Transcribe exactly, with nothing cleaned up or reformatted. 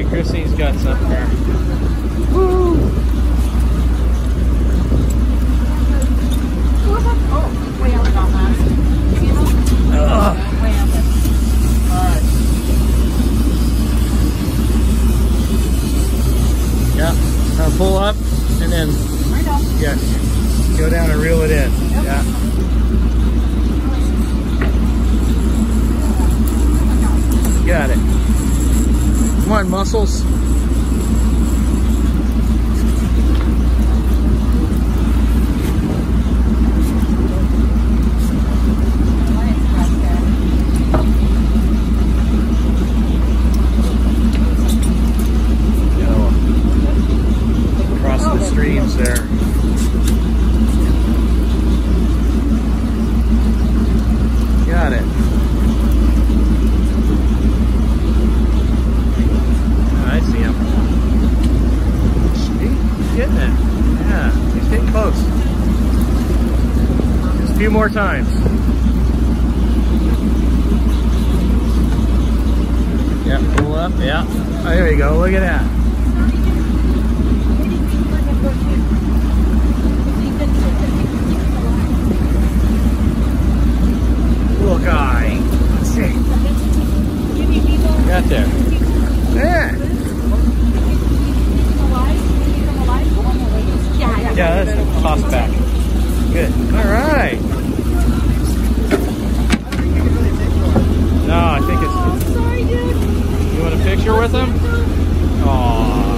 Chrissy's guts up there. Woo! Oh, way out on last. See them? Ugh. Way out there. Alright. Yeah. Now pull up and then Right up. yes. Go down and reel it in. Yep. Yeah. Got it. Come on, muscles. Across the streams there. Got it. I see him. He's getting it. Yeah, he's getting close. Just a few more times. Yeah, pull up. Yeah. Oh, there you go. Look at that. Little guy. Let's see. Got there. Yeah. Yeah, that's toss back. Good. All right. No, I think it's. Oh, sorry, dude. You want a picture with him? Aww.